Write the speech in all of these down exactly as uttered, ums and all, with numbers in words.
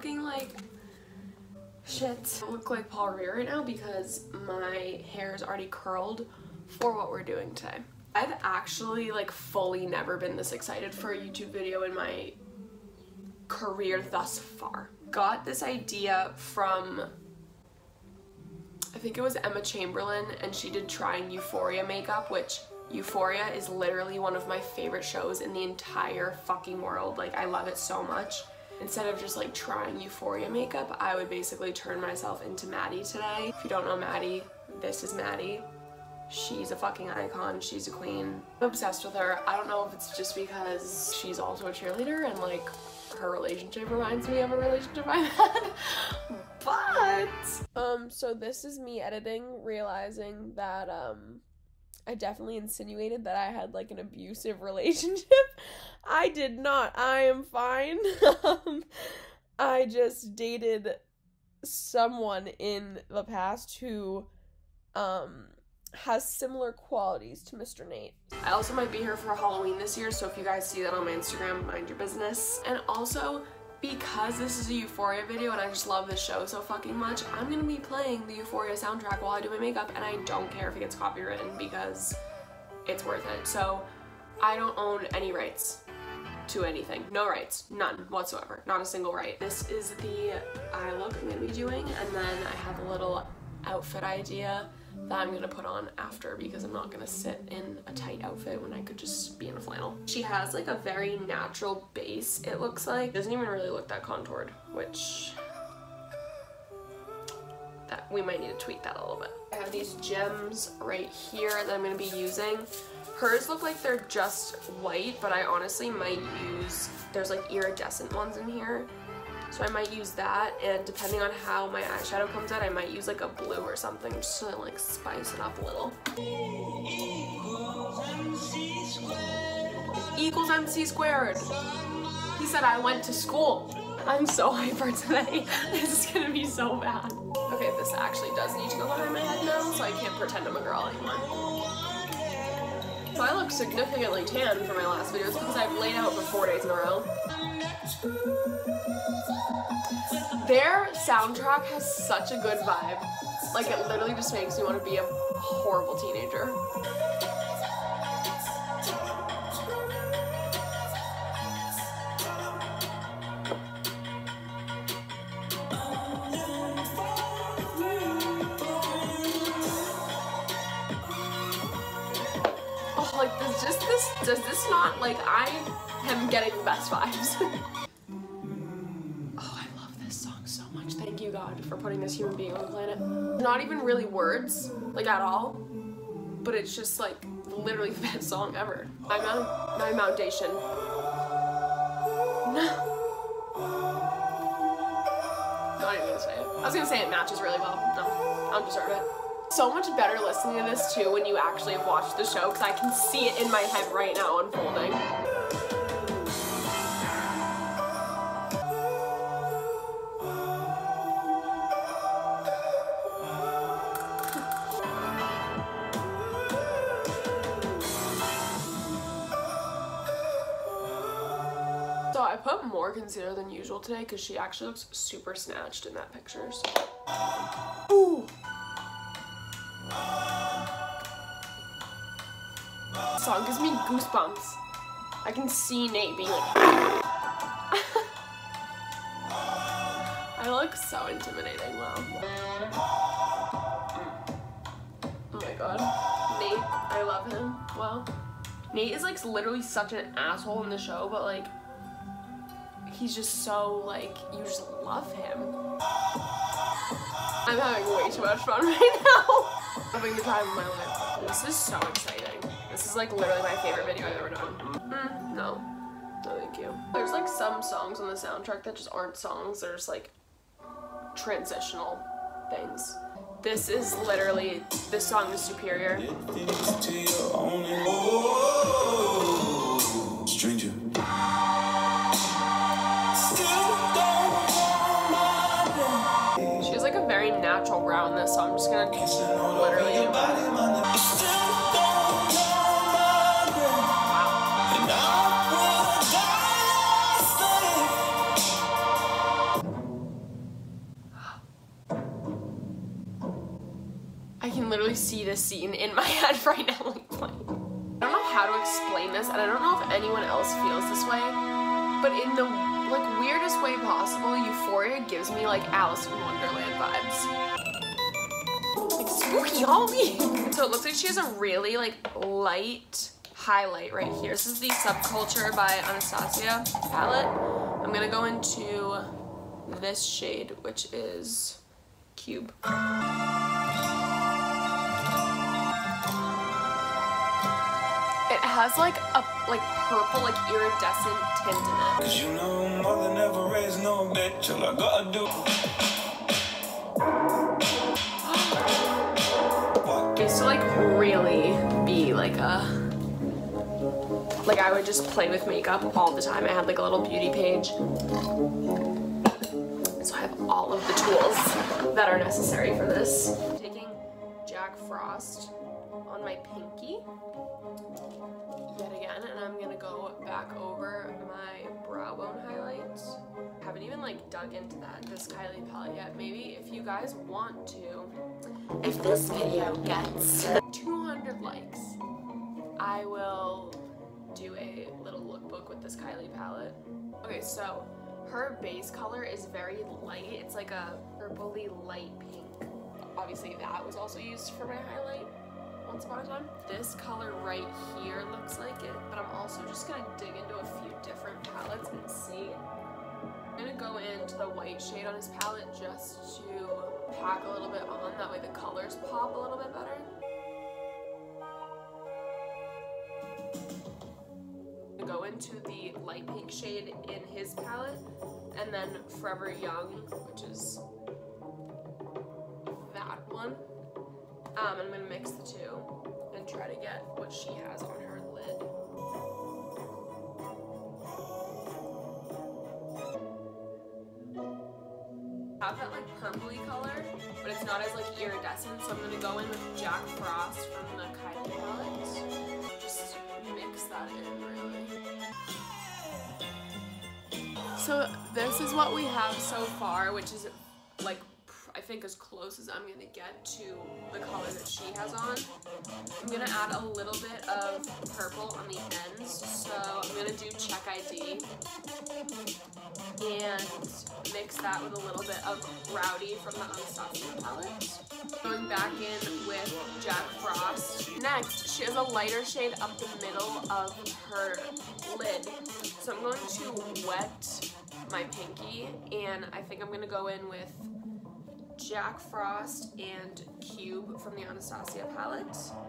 looking like shit. I look like Paul Revere right now because my hair is already curled for what we're doing today. I've actually like fully never been this excited for a YouTube video in my career thus far. Got this idea from, I think it was Emma Chamberlain, and she did trying Euphoria makeup, which Euphoria is literally one of my favorite shows in the entire fucking world. Like, I love it so much. Instead of just like trying Euphoria makeup, I would basically turn myself into Maddy today. If you don't know Maddy, this is Maddy. She's a fucking icon, she's a queen. I'm obsessed with her. I don't know if it's just because she's also a cheerleader and like her relationship reminds me of a relationship I had, but um so this is me editing, realizing that um I definitely insinuated that I had like an abusive relationship. I did not. I am fine. um I just dated someone in the past who um has similar qualities to Mister Nate. I also might be here for Halloween this year, so if you guys see that on my Instagram, mind your business. And also, because this is a Euphoria video and I just love this show so fucking much, I'm gonna be playing the Euphoria soundtrack while I do my makeup, and I don't care if it gets copywritten because it's worth it. So I don't own any rights to anything. No rights. None whatsoever. Not a single right. This is the eye look I'm gonna be doing, and then I have a little outfit idea that I'm gonna put on after because I'm not gonna sit in a tight outfit when I could just be in a flannel. She has like a very natural base, it looks like. Doesn't even really look that contoured, which that we might need to tweak that a little bit. I have these gems right here that I'm gonna be using. Hers look like they're just white, but I honestly might use, there's like iridescent ones in here. So I might use that, and depending on how my eyeshadow comes out, I might use like a blue or something just to like spice it up a little. Equals M C squared. He said I went to school. I'm so hyper today. This is gonna be so bad. Okay, this actually does need to go behind my head now, so I can't pretend I'm a girl anymore. So I look significantly tan for my last videos because I've laid out for four days in a row. Their soundtrack has such a good vibe. Like, it literally just makes me want to be a horrible teenager. Oh, like, does just this, does this not, like, I am getting the best vibes. Thank you, God, for putting this human being on the planet. Not even really words, like at all, but it's just like literally the best song ever. My mount, my foundation. No. Not even gonna say it. I was gonna say it matches really well. No, I don't deserve it. So much better listening to this too when you actually have watched the show, because I can see it in my head right now unfolding. So I put more concealer than usual today because she actually looks super snatched in that picture. So. Ooh. This song gives me goosebumps. I can see Nate being like, I look so intimidating, wow. Oh my God, Nate, I love him. Well, Nate is like literally such an asshole in the show, but like, he's just so like, you just love him. I'm having way too much fun right now. Having the time of my life. This is so exciting. This is like literally my favorite video I've ever done. Mm, no, no thank you. There's like some songs on the soundtrack that just aren't songs. They're just like transitional things. This is literally, this song is Superior. Stranger. She has like a very natural brow in this, so I'm just gonna literally do it. can literally see this scene in my head right now. Like, playing. I don't know how to explain this, and I don't know if anyone else feels this way, but in the like weirdest way possible, Euphoria gives me like Alice in Wonderland vibes. Like spooky Halloween. So it looks like she has a really like light highlight right here. This is the Subculture by Anastasia palette. I'm gonna go into this shade, which is Cube. It has like a like purple, like iridescent tint in it. Cause you know mother never raised no bitch till I gotta do. I used to like really be like a like I would just play with makeup all the time. I had like a little beauty page. So I have all of the tools that are necessary for this. I'm taking Jack Frost on my pinky yet again, and I'm gonna go back over my brow bone highlights. I haven't even like dug into that this Kylie palette yet. Maybe if you guys want to, if this video gets two hundred likes, I will do a little lookbook with this Kylie palette. Okay, so her base color is very light. It's like a purpley light pink. Obviously that was also used for my highlight once upon a time. This color right here looks like it, but I'm also just gonna dig into a few different palettes and see. I'm gonna go into the white shade on his palette just to pack a little bit on, that way the colors pop a little bit better. Go into the light pink shade in his palette, and then Forever Young, which is that one. Um, I'm gonna mix the two and try to get what she has on her lid. I have that like purpley color, but it's not as like iridescent, so I'm gonna go in with Jack Frost from the Kylie palette. Just mix that in really. So this is what we have so far, which is like I think as close as I'm gonna get to the color that she has on. I'm gonna add a little bit of purple on the ends, so I'm gonna do Check I D and mix that with a little bit of Rowdy from the Anastasia palette. Going back in with Jack Frost. Next, she has a lighter shade up the middle of her lid, so I'm going to wet my pinky, and I think I'm gonna go in with Jack Frost and Cube from the Anastasia palette.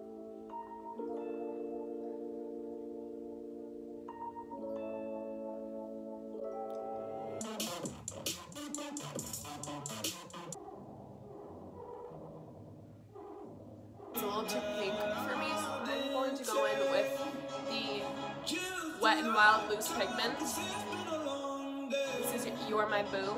It's a little too pink for me, so I'm going to go in with the Wet n Wild Loose Pigment. This is You Are My Boo.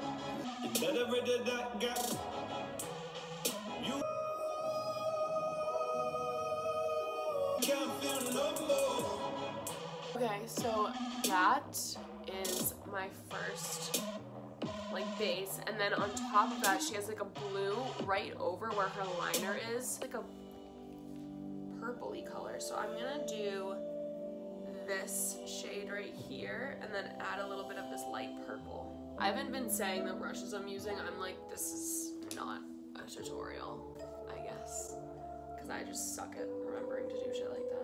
Okay, so that is my first like base, and then on top of that she has like a blue right over where her liner is, like a purpley color. So I'm gonna do this shade right here and then add a little bit of this light purple. I haven't been saying the brushes I'm using. I'm like, this is not a tutorial, I guess, because I just suck at remembering to do shit like that.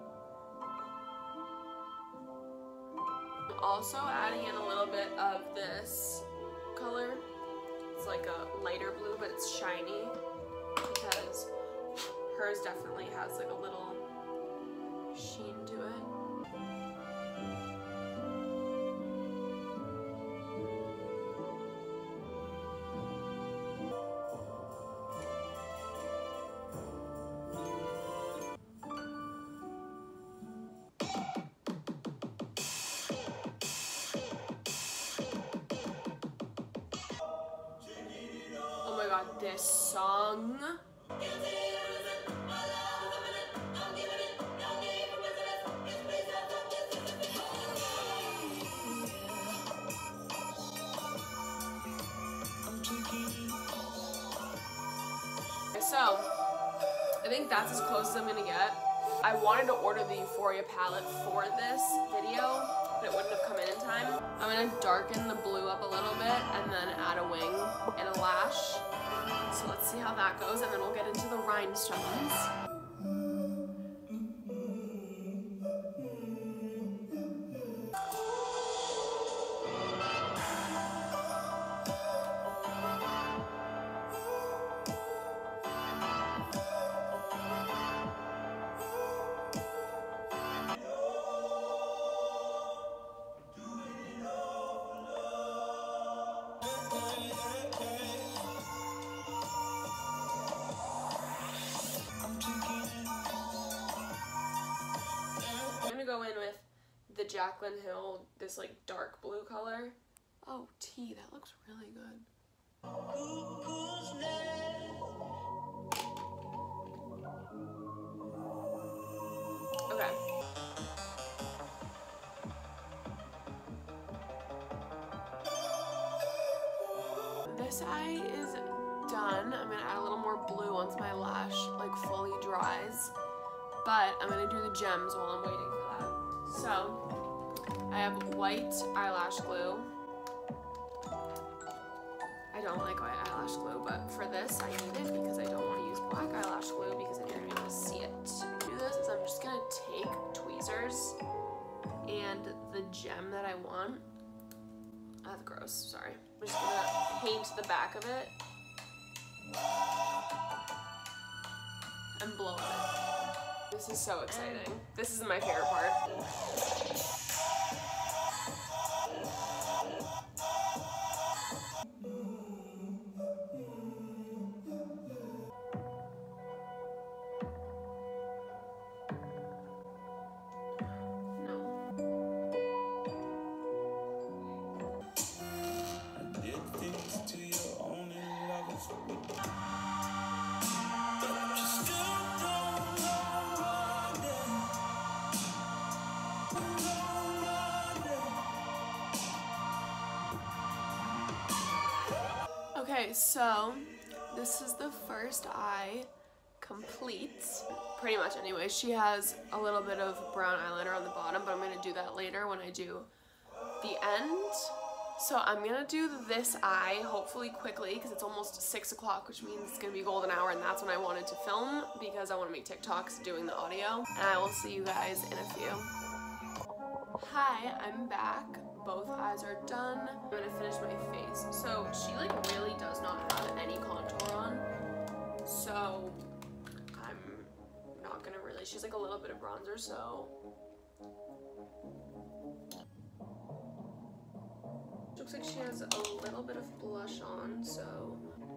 Also adding in a little bit of this color. It's like a lighter blue, but it's shiny, because hers definitely has like a little sheen to it. Oh my god, this song. So, think that's as close as I'm gonna get. I wanted to order the Euphoria palette for this video, but it wouldn't have come in in time. I'm gonna darken the blue up a little bit and then add a wing and a lash. So let's see how that goes, and then we'll get into the rhinestones. Go in with the Jaclyn Hill, this like dark blue color. Oh, tea, that looks really good. Okay. This eye is done. I'm gonna add a little more blue once my lash like fully dries. But I'm gonna do the gems while I'm waiting for that. So, I have white eyelash glue. I don't like white eyelash glue, but for this I need it because I don't want to use black eyelash glue because then you're gonna be able to see it. To do this is I'm just gonna take tweezers and the gem that I want. That's gross, sorry. I'm just gonna paint the back of it and blow on it. This is so exciting. This is my favorite part. Okay, so this is the first eye complete. Pretty much anyway. She has a little bit of brown eyeliner on the bottom, but I'm going to do that later when I do the end. So I'm going to do this eye hopefully quickly because it's almost six o'clock, which means it's going to be golden hour, and that's when I wanted to film because I want to make TikToks doing the audio. And I will see you guys in a few. Hi, I'm back. Both eyes are done. I'm gonna finish my face. So she like really does not have any contour on. So I'm not gonna really, she's like a little bit of bronzer, so. Looks like she has a little bit of blush on, so.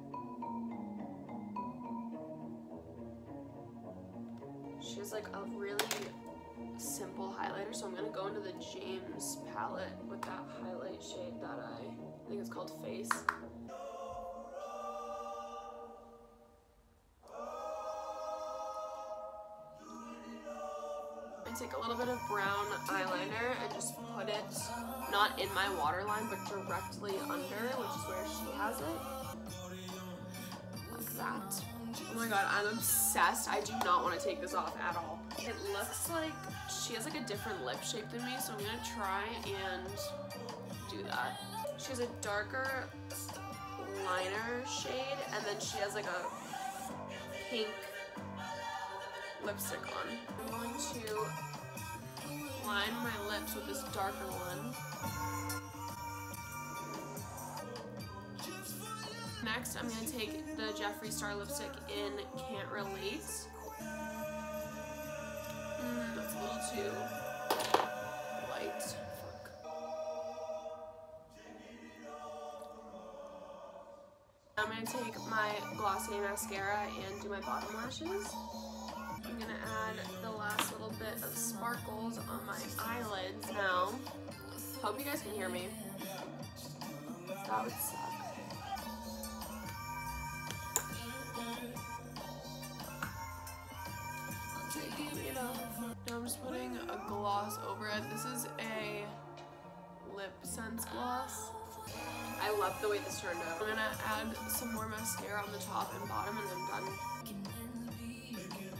She has like a really simple highlighter, so I'm gonna go into the James palette with that highlight shade that I, I think it's called Face. I take a little bit of brown eyeliner and just put it not in my waterline but directly under, which is where she has it. Like that. Oh my god, I'm obsessed. I do not want to take this off at all. It looks like she has like a different lip shape than me, so I'm gonna try and do that. She has a darker liner shade, and then she has like a pink lipstick on. I'm going to line my lips with this darker one. Next, I'm going to take the Jeffree Star lipstick in Can't Relate. Mm, that's a little too light. Fuck. I'm going to take my Glossier mascara and do my bottom lashes. I'm going to add the last little bit of sparkles on my eyelids now. Hope you guys can hear me. That would suck. Now I'm just putting a gloss over it. This is a Lip Sense gloss. I love the way this turned out. I'm gonna add some more mascara on the top and bottom, and I'm done.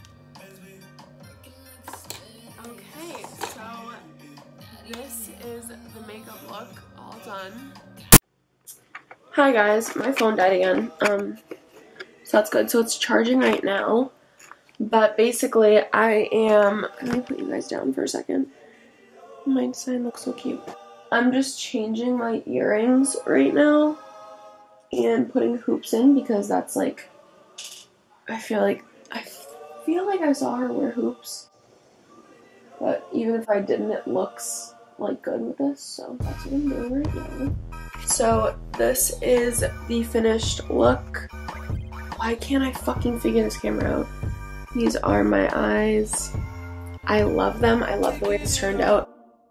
done. Hi guys, my phone died again. Um, so that's good. So it's charging right now. But basically, I am. Let me put you guys down for a second. My sign looks so cute. I'm just changing my earrings right now and putting hoops in because that's like. I feel like I feel like I saw her wear hoops. But even if I didn't, it looks like good with this, so that's what I'm doing right now. So this is the finished look. Why can't I fucking figure this camera out? These are my eyes. I love them. I love the way this turned out.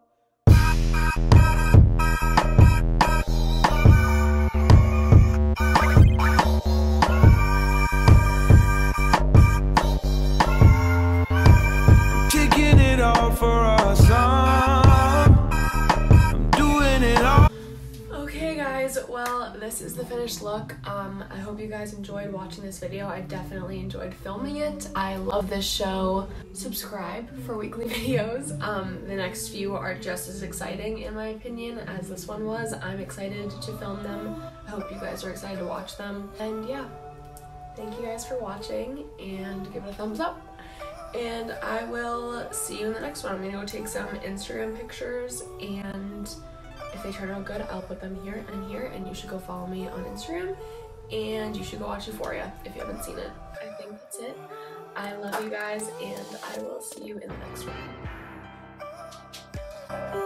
Kicking it off for our song. I'm doing it all. Okay guys, well this is the finished look. Um, I hope you guys enjoyed watching this video. I definitely enjoyed filming it. I love this show. Subscribe for weekly videos. Um, the next few are just as exciting in my opinion as this one was. I'm excited to film them. I hope you guys are excited to watch them. And yeah, thank you guys for watching and give it a thumbs up. And I will see you in the next one. I'm gonna go take some Instagram pictures, and if they turn out good, I'll put them here and here, and you should go follow me on Instagram, and you should go watch Euphoria if you haven't seen it. I think that's it. I love you guys, and I will see you in the next one.